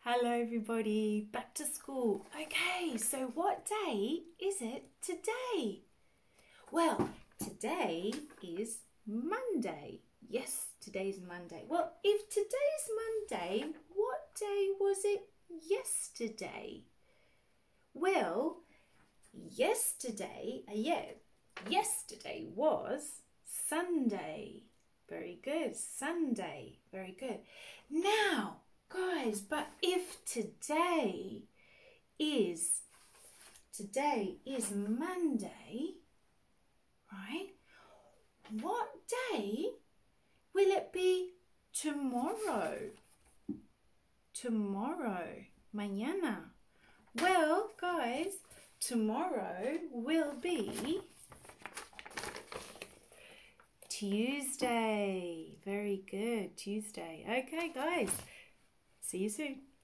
Hello everybody, back to school. Okay, so what day is it today? Well, today is Monday. Yes, today's Monday. Well, if today's Monday, what day was it yesterday? Well, yesterday was Sunday. Very good, Sunday. Very good. Now, guys, but if today is Monday, right? What day will it be tomorrow? Tomorrow, mañana. Well, guys, tomorrow will be Tuesday. Very good, Tuesday. Okay, guys. See you soon.